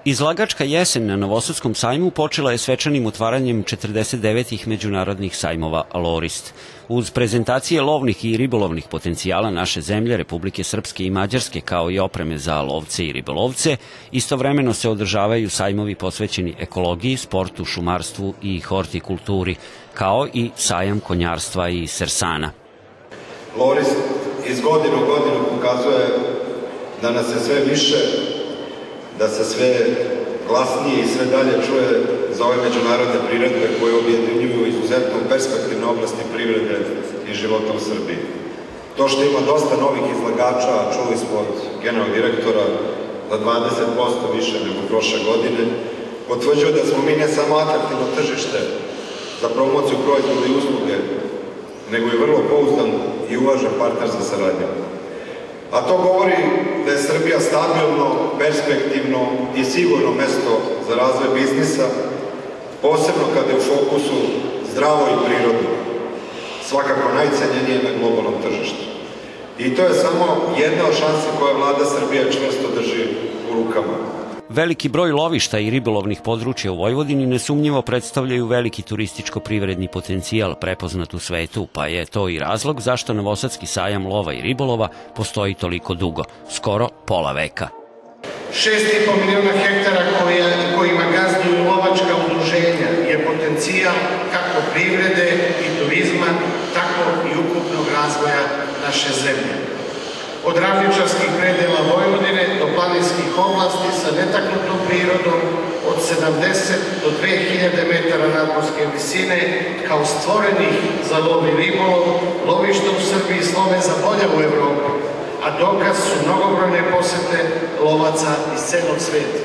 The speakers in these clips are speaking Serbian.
Izlagačka jesen na Novosadskom sajmu počela je svečanim otvaranjem 49. međunarodnih sajmova Lorist. Uz prezentacije lovnih i ribolovnih potencijala naše zemlje, Republike Srpske i Mađarske, kao i opreme za lovce i ribolovce, istovremeno se održavaju sajmovi posvećeni ekologiji, sportu, šumarstvu i hortikulturi, kao i sajam konjarstva i sersana. Lorist iz godine u godinu pokazuje da nas je sve više, da se sve glasnije i sve dalje čuje za ove međunarodne priredbe koje objedinjuju izuzetno perspektivne oblasti privrede i života u Srbiji. To što ima dosta novih izlagača, čuli smo od generalnog direktora za 20% više nego prošle godine, potvrđuje da smo mi ne samo atraktivno tržište za promociju proizvoda i usluge, nego i vrlo pouzdan i uvažen partner za saradnju. A to govori da je Srbija stabilno, perspektivno i sigurno mesto za razvoj biznisa, posebno kada je u fokusu zdravo i prirodno, svakako najcenjenije na globalnom tržištu. I to je samo jedna od šansi koje vlada Srbije čvrsto drži u rukama. Veliki broj lovišta i ribolovnih područja u Vojvodini nesumnjivo predstavljaju veliki turističko-privredni potencijal prepoznat u svetu, pa je to i razlog zašto Novosadski sajam lova i ribolova postoji toliko dugo, skoro pola veka. 6,5 miliona hektara kojima gazduju lovačka udruženja je potencijal kako privrede i turizma, tako i ukupnog razvoja naše zemlje. Od ravničarskih predela Vojvodine do planinskih oblasti sa netaknutom prirodom od 70 do 2000 metara nadmorske visine, kao stvorenih za lov i ribolov, lovišta u Srbiji slove za bolje u Evropi, a dokaz su mnogobrojne posete lovaca iz celog sveta.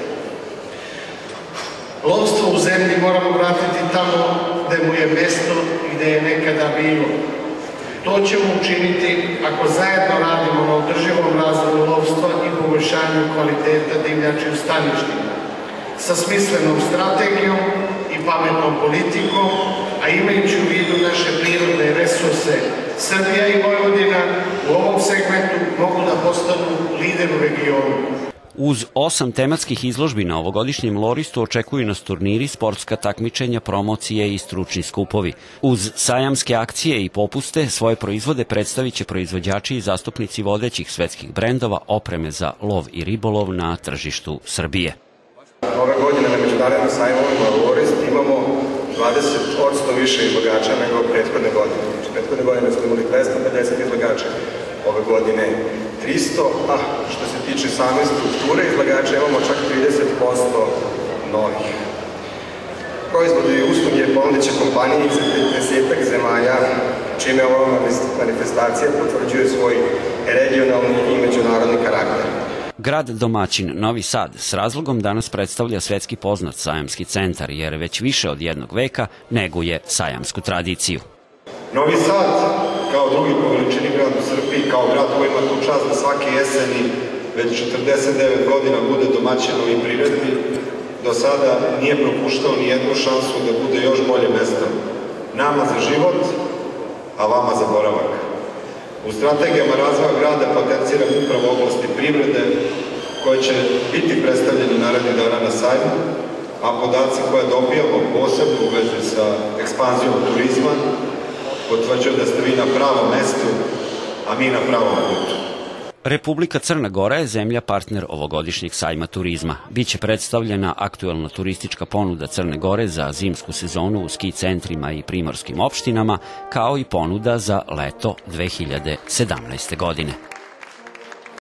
Lovstvo u zemlji moramo vratiti tamo gde mu je mesto i gde je nekada bilo. To ćemo učiniti ako zajedno radimo na održivom razvoju lovstva i poboljšanju kvaliteta divljači u staništima, sa smislenom strategijom i pametnom politikom, a imajući u vidu naše prirodne resurse, Srbija i Vojvodina u ovom segmentu mogu da postanu lider u regionu. Uz 8 tematskih izložbi na ovogodišnjem Loristu očekuju nas turniri, sportska takmičenja, promocije i stručni skupovi. Uz sajamske akcije i popuste svoje proizvode predstavit će proizvođači i zastupnici vodećih svetskih brendova opreme za lov i ribolov na tržištu Srbije. Ove godine na međunarodnim sajmovima Lorist imamo 20% više izlagača nego prethodne godine. Prethodne godine smo imali 250 izlagača, ove godine 300, a što se tiče same strukture izlagača imamo čak 30% novih. Proizvode i usluge ponudit će kompanije iz 30-ak zemalja, čime ova manifestacija potvrđuje svoj regionalni i međunarodni karakter. Grad domaćin Novi Sad s razlogom danas predstavlja svetski poznat sajamski centar, jer već više od jednog veka neguje sajamsku tradiciju. Novi Sad, kao drugi po veličini grad u Srbiji, kao grad koji ima tu čast da svake jeseni već 49 godina bude domaćin ovih priredbi, do sada nije propuštao ni jednu šansu da bude još bolje mesto. Nama za život, a vama za boravak. U strategijama razvoja grada potenciram upravo oblasti privrede koje će biti predstavljene narednih dana na sajmu, a podaci koje dobijamo posebno u vezi sa ekspanzijom turizma potvrđuju da ste vi na pravom mestu, a mi na pravom putu. Republika Crna Gora je zemlja partner ovogodišnjeg sajma turizma. Biće predstavljena aktuelna turistička ponuda Crne Gore za zimsku sezonu u ski centrima i primorskim opštinama, kao i ponuda za leto 2017. godine.